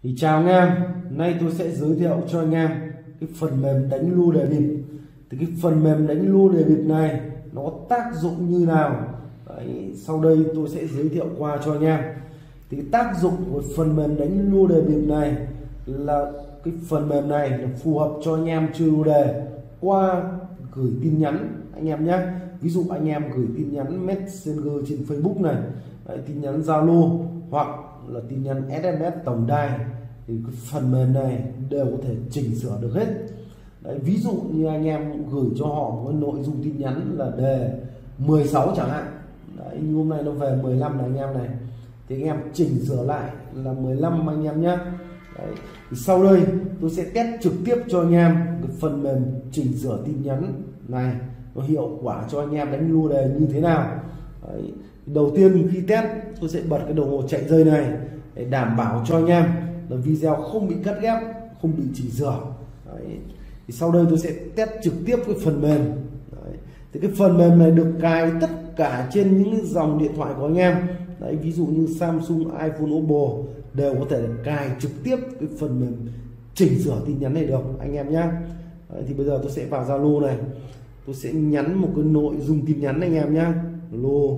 Thì chào anh em, nay tôi sẽ giới thiệu cho anh em cái phần mềm đánh lô đề bịp. Thì cái phần mềm đánh lô đề bịp này nó có tác dụng như nào? Đấy, sau đây tôi sẽ giới thiệu qua cho anh em. Thì cái tác dụng của phần mềm đánh lô đề bịp này là cái phần mềm này là phù hợp cho anh em chơi lô đề qua gửi tin nhắn anh em nhé. Ví dụ anh em gửi tin nhắn Messenger trên Facebook này, đấy, tin nhắn Zalo hoặc là tin nhắn SMS tổng đài, thì cái phần mềm này đều có thể chỉnh sửa được hết. Đấy, ví dụ như anh em gửi cho họ một cái nội dung tin nhắn là đề 16 chẳng hạn. Đấy, như hôm nay nó về 15 này anh em này, thì anh em chỉnh sửa lại là 15 anh em nhé. Đấy, thì sau đây tôi sẽ test trực tiếp cho anh em cái phần mềm chỉnh sửa tin nhắn này nó hiệu quả cho anh em đánh lô đề như thế nào. Đấy, đầu tiên khi test tôi sẽ bật cái đồng hồ chạy dây này để đảm bảo cho anh em là video không bị cắt ghép, không bị chỉnh sửa. Đấy, thì sau đây tôi sẽ test trực tiếp cái phần mềm. Đấy, thì cái phần mềm này được cài tất cả trên những dòng điện thoại của anh em. Đấy, ví dụ như Samsung, iPhone, Oppo đều có thể cài trực tiếp cái phần mềm chỉnh sửa tin nhắn này được anh em nhé. Thì bây giờ tôi sẽ vào Zalo này, tôi sẽ nhắn một cái nội dung tin nhắn anh em nhé. Lô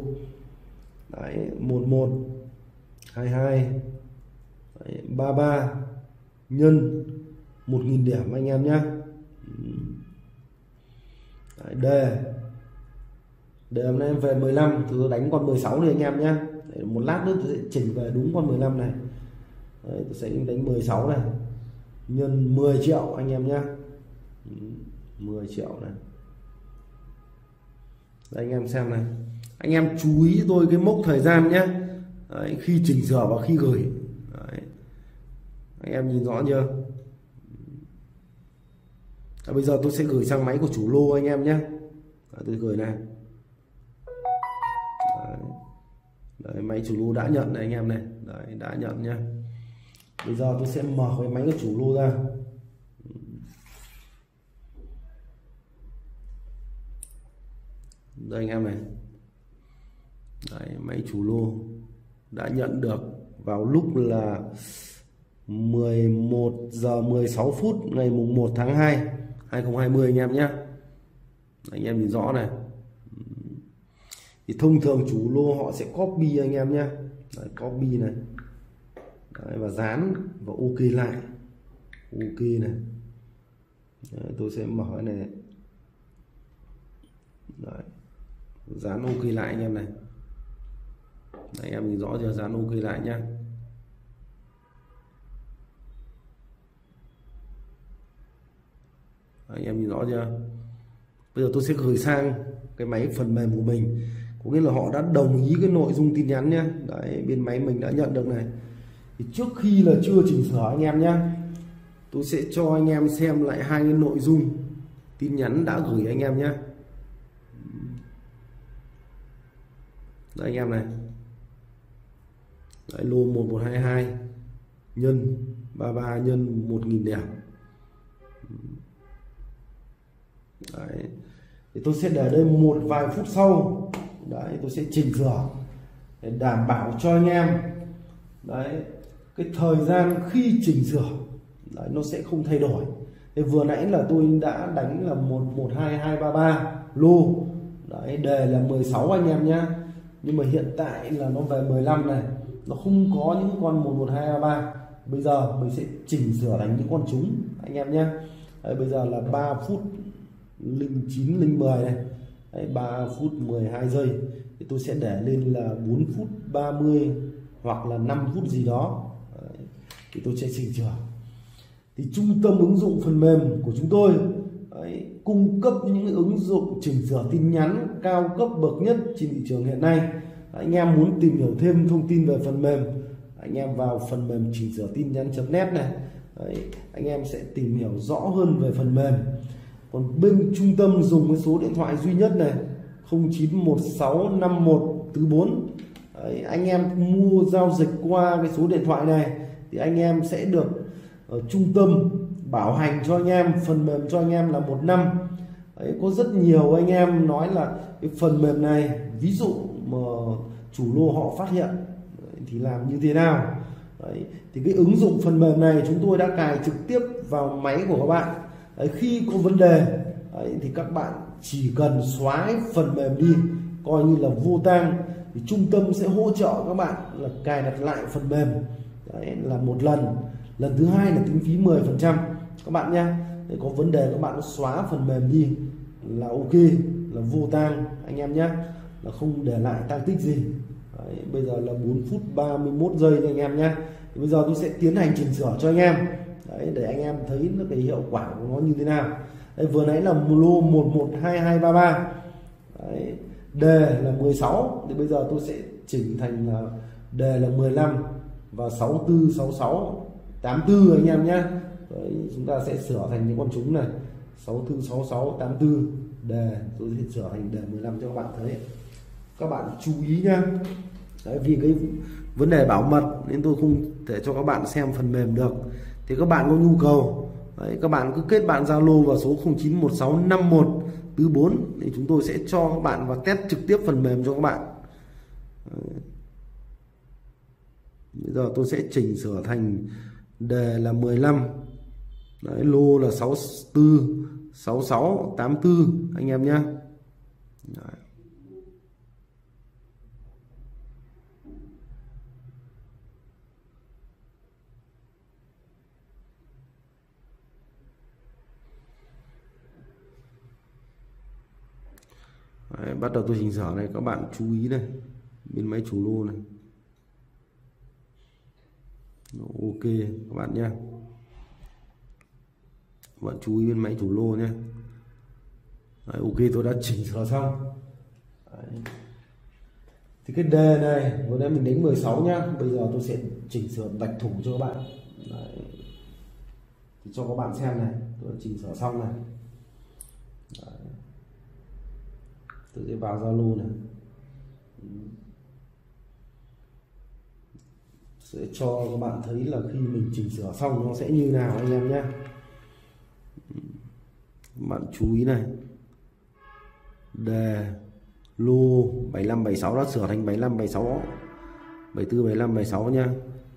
11 22 33 nhân 1000 điểm anh em nhé. Đề hôm nay em về 15 thì tôi đánh con 16 đi anh em nhé. Một lát nữa tôi sẽ chỉnh về đúng con 15 này. Đấy, tôi sẽ đánh 16 này nhân 10 triệu anh em nhé. 10 triệu này. Đây anh em xem này, anh em chú ý tôi cái mốc thời gian nhé. Đấy, khi chỉnh sửa và khi gửi. Đấy, anh em nhìn rõ chưa? Bây giờ tôi sẽ gửi sang máy của chủ lô anh em nhé. Tôi gửi này. Đấy, máy chủ lô đã nhận này anh em này. Đấy, đã nhận nhé. Bây giờ tôi sẽ mở cái máy của chủ lô ra. Đây anh em này. Đấy, máy chủ lô đã nhận được vào lúc là 11 giờ 16 phút ngày mùng 1 tháng 2 2020 anh em nhé. Anh em nhìn rõ này. Thì thông thường chủ lô họ sẽ copy anh em nhé. Đấy, copy này. Đấy, và dán và ok lại. Ok này. Đấy, tôi sẽ mở cái này. Đấy, dán ok lại anh em này. Đấy, anh em nhìn rõ chưa? Dán ok lại nhá. Đấy, anh em nhìn rõ chưa? Bây giờ tôi sẽ gửi sang cái máy phần mềm của mình, có nghĩa là họ đã đồng ý cái nội dung tin nhắn nhé. Đấy, bên máy mình đã nhận được này. Thì trước khi là chưa chỉnh sửa anh em nhé, tôi sẽ cho anh em xem lại hai cái nội dung tin nhắn đã gửi anh em nhé. Đây anh em này. Đấy, lô 1122 nhân 33 nhân 1000 điểm. Đấy, thì tôi sẽ để đây một vài phút sau. Đấy, tôi sẽ chỉnh sửa để đảm bảo cho anh em. Đấy, cái thời gian khi chỉnh sửa đấy, nó sẽ không thay đổi. Thì vừa nãy là tôi đã đánh là 112233 lô. Đấy, đề là 16 anh em nhé. Nhưng mà hiện tại là nó về 15 này, nó không có những con 1123. Bây giờ mình sẽ chỉnh sửa thành những con trúng anh em nhé. Đấy, bây giờ là 3 phút 09 010 này. Đấy, 3 phút 12 giây thì tôi sẽ để lên là 4 phút 30 hoặc là 5 phút gì đó. Đấy, thì tôi sẽ chỉnh sửa. Thì trung tâm ứng dụng phần mềm của chúng tôi đấy, cung cấp những ứng dụng chỉnh sửa tin nhắn cao cấp bậc nhất trên thị trường hiện nay. Anh em muốn tìm hiểu thêm thông tin về phần mềm, anh em vào phần mềm chỉnh sửa tin nhắn.net này. Đấy, anh em sẽ tìm hiểu rõ hơn về phần mềm. Còn bên trung tâm dùng cái số điện thoại duy nhất này 09165144. Đấy, anh em mua giao dịch qua cái số điện thoại này thì anh em sẽ được ở trung tâm bảo hành cho anh em phần mềm cho anh em là 1 năm. Đấy, có rất nhiều anh em nói là cái phần mềm này ví dụ mà chủ lô họ phát hiện thì làm như thế nào. Đấy. Thì cái ứng dụng phần mềm này chúng tôi đã cài trực tiếp vào máy của các bạn. Đấy, khi có vấn đề thì các bạn chỉ cần xóa cái phần mềm đi, coi như là vô tang, thì trung tâm sẽ hỗ trợ các bạn là cài đặt lại phần mềm. Đấy, là một lần. Lần thứ hai là tính phí 10% các bạn nhé. Có vấn đề các bạn xóa phần mềm đi là ok, là vô tang anh em nhé, là không để lại tang tích gì. Đấy, bây giờ là 4 phút 31 giây anh em nhé. Bây giờ tôi sẽ tiến hành chỉnh sửa cho anh em. Đấy, để anh em thấy được cái hiệu quả của nó như thế nào. Đấy, vừa nãy là lô 112233. Đấy, đề là 16, thì bây giờ tôi sẽ chỉnh thành là đề là 15 và 64 66 84 anh em nhé. Đấy, chúng ta sẽ sửa thành những con trúng này 64 66 84 đề, tôi sẽ sửa thành đề 15 cho các bạn thấy. Các bạn chú ý nhá. Đấy, vì cái vấn đề bảo mật nên tôi không thể cho các bạn xem phần mềm được. Thì các bạn có nhu cầu, đấy, các bạn cứ kết bạn Zalo vào số 09165144 thì chúng tôi sẽ cho các bạn và test trực tiếp phần mềm cho các bạn. Đấy. Bây giờ tôi sẽ chỉnh sửa thành đề là 15. Đấy, lô là 64 66 84 anh em nhé. Đấy, bắt đầu tôi chỉnh sửa này, các bạn chú ý này, bên máy chủ lô này. Ok các bạn nhé, các bạn chú ý bên máy chủ lô nhé. Đấy, ok tôi đã chỉnh sửa xong. Đấy. Thì cái đề này vừa nãy mình đánh 16 nhá, bây giờ tôi sẽ chỉnh sửa bạch thủ cho các bạn. Đấy. Thì cho các bạn xem này, tôi đã chỉnh sửa xong này. Đấy. Tôi sẽ vào Zalo này, sẽ cho các bạn thấy là khi mình chỉnh sửa xong nó sẽ như nào anh em nhé. Bạn chú ý này, đề lô 75 76 đã sửa thành 75 76 74 75 76 nha.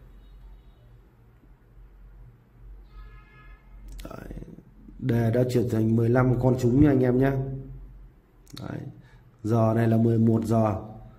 Đấy. Đề đã chuyển thành 15 con trúng nha anh em nhé. Đấy. Giờ này là 11 giờ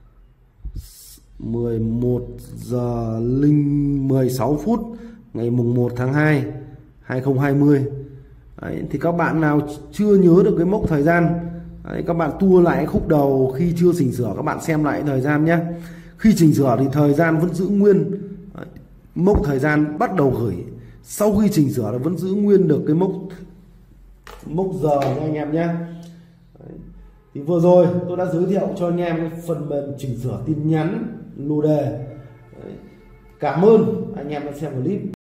16 phút ngày mùng 1 tháng 2 2020. Đấy, thì các bạn nào chưa nhớ được cái mốc thời gian, đấy, các bạn tua lại khúc đầu khi chưa chỉnh sửa, các bạn xem lại thời gian nhé. Khi chỉnh sửa thì thời gian vẫn giữ nguyên. Đấy, mốc thời gian bắt đầu gửi sau khi chỉnh sửa là vẫn giữ nguyên được cái mốc giờ nha anh em nhé. Thì vừa rồi tôi đã giới thiệu cho anh em cái phần mềm chỉnh sửa tin nhắn lô đề. Đấy. Cảm ơn anh em đã xem clip.